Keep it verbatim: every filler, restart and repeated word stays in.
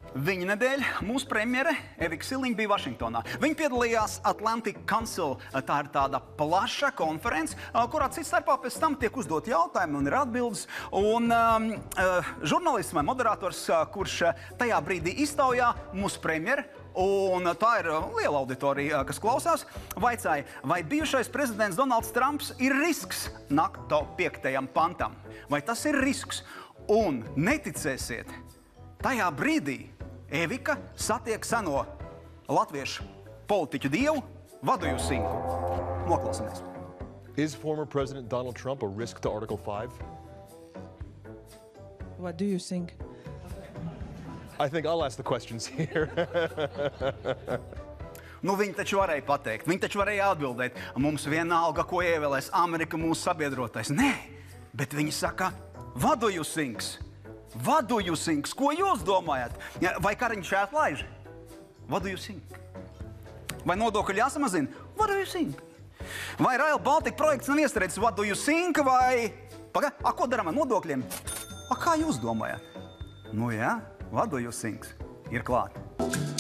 Viņa nedēļa mūsu premjere Evika Siliņa bija Vašingtonā. Viņa piedalījās Atlantic Council. Tā ir tāda plaša konference, kurā cits starpā pēc tam tiek uzdot jautājumi un ir atbildes. Un um, žurnālists vai moderators, kurš tajā brīdī iztaujā mūsu premjeri, un tā ir liela auditorija, kas klausās, vaicāja, vai bijušais prezidents Donalds Trumps ir risks NATO piektajam pantam. Vai tas ir risks? Un neticēsiet, tajā brīdī Evika satiek seno latviešu politiķu dievu Vadoju Sinku. Noklausāmies. Is former President Donald Trump a risk to Article five? What do you think? I think I'll ask the questions here. Nu, viņi taču varēja pateikt, viņi taču varēja atbildēt. Mums vienalga, ko ievēlēs Amerika mūsu sabiedrotais. Nē, bet viņi saka, Vadoju Sinks. Vadoju Sinks, ko jūs domājat? Vai Kariņš jāatlaiž? Vadoju Sink. Vai nodokļi jāsamazina? Vadoju Sink. Vai Rail Baltica projekts nav iestrēdzis Vadoju Sink vai... Paga, a, ko darām ar nodokļiem? A, kā jūs domājat? Nu jā, Vadoju Sinks ir klāt.